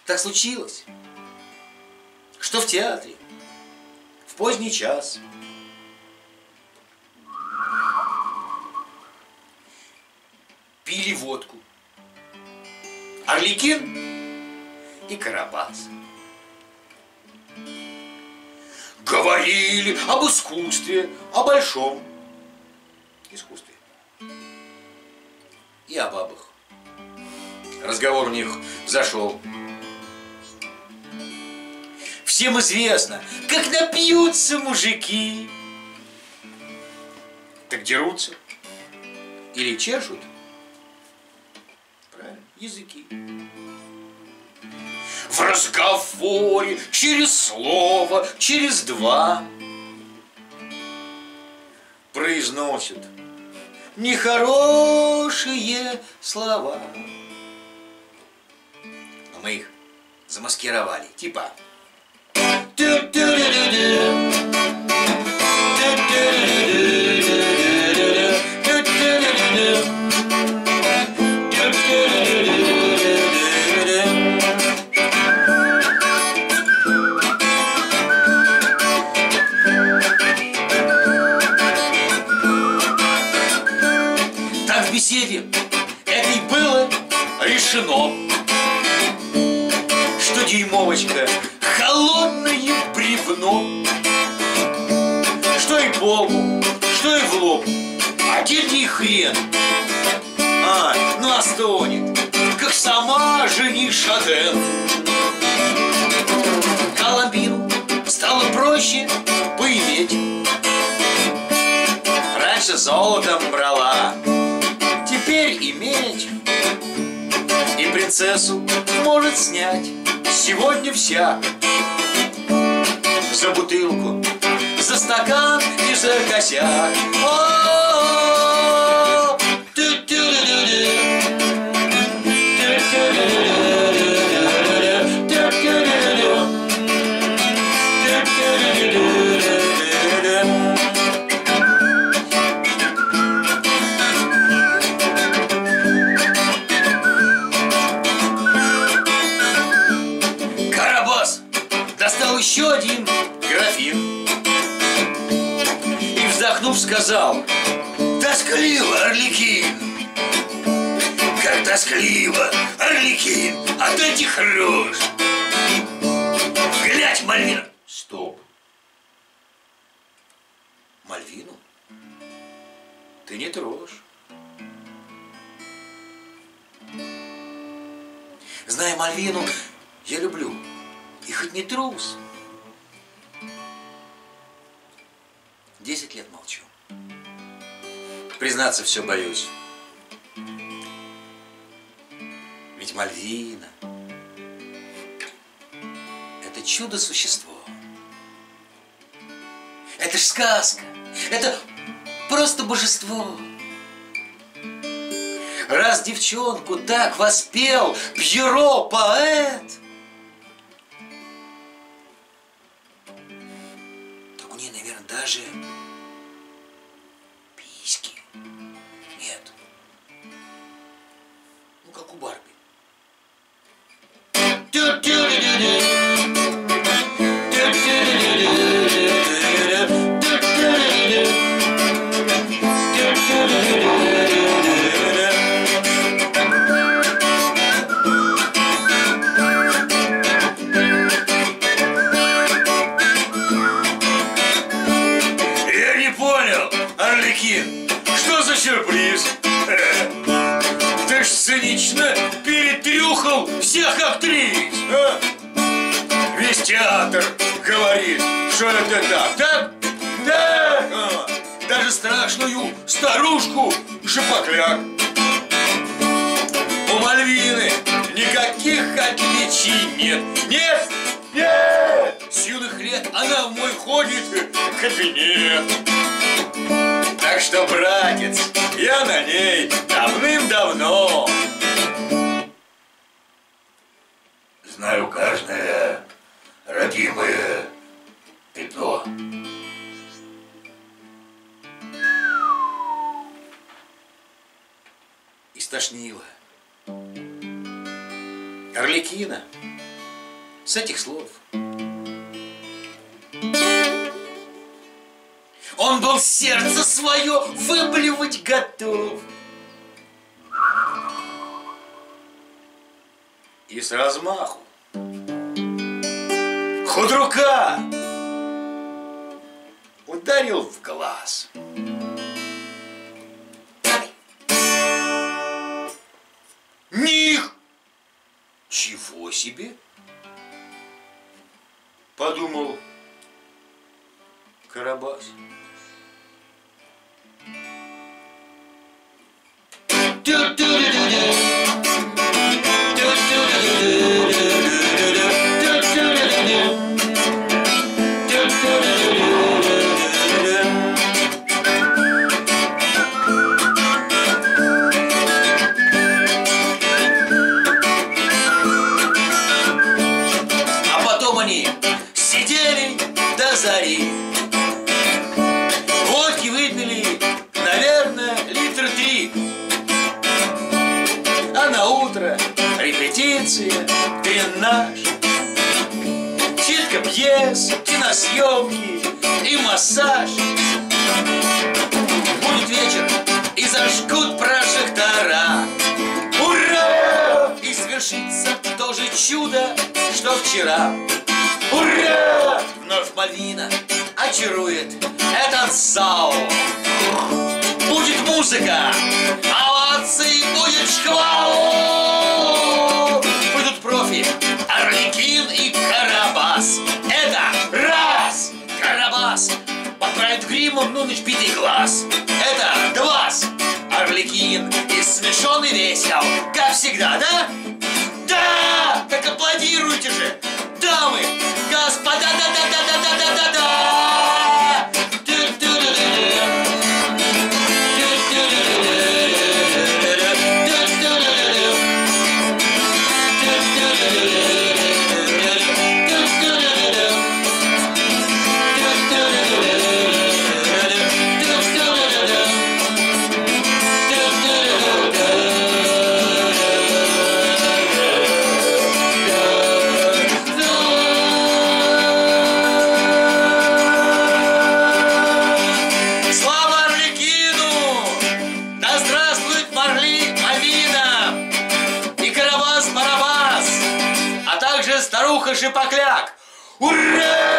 Так случилось, что в театре в поздний час пили водку Арлекин и Карабас. Говорили об искусстве, о большом искусстве и о бабах. Разговор у них зашел. Всем известно, как напьются мужики, так дерутся или чешут, правильно, языки. В разговоре через слово, через два произносят нехорошие слова. Но мы их замаскировали, типа так в беседе этой было решено, что дюймовочка холодное бревно, что и Богу, что и в лоб один хрен, настонет, как сама жени Шаден. Коломбину стало проще поиметь. Раньше золотом брала, теперь иметь. И принцессу может снять сегодня вся. За бутылку, за стакан и за косяк. Карабас достал еще один графин и, вздохнув, сказал: тоскливо, Арлекин, как тоскливо, Арлекин, от этих рож. Глядь, Мальвина. Стоп. Мальвину ты не трожь. Зная Мальвину, я люблю, и хоть не трус. 10 лет молчу. Признаться, все боюсь. Ведь Мальвина — это чудо-существо. Это ж сказка. Это просто божество. Раз девчонку так воспел Пьеро поэт, так у нее, наверное, даже письки нет. Ну, как у Барби. Арлекин, что за сюрприз? Ты ж цинично перетрюхал всех актрис, а? Весь театр говорит, что это так, так? Да! Даже страшную старушку Шапокляк. У Мальвины никаких отличий нет. Нет! Нет! С юных лет она в мой ходит кабинет. Так что, братец, я на ней давным-давно. Знаю каждое родимое пятно. И стошнило Арлекина с этих слов. Он был сердце свое выблевать готов. И с размаху худрука ударил в глаз. Ничего себе! Подумал Карабас. А потом они сидели до зари. Водки выпили, наверное, литра 3. А на утро репетиция, тренаж, читка пьес, киносъемки и массаж. Будет вечер, и зажгут прожектора. Ура! И свершится то же чудо, что вчера. Ура! Вновь Мальвина очарует этот зал. Будет музыка, овации, будет шквал. Будут профи, Арлекин и Карабас. Это раз! Карабас подправит гримом, ну, битый глаз. Это два! Арлекин и смешон и весел, как всегда, да? Да! Так аплодируйте же, дамы, господа, да-да-да-да-да-да-да-да! Старуха Шипокляк! Ура!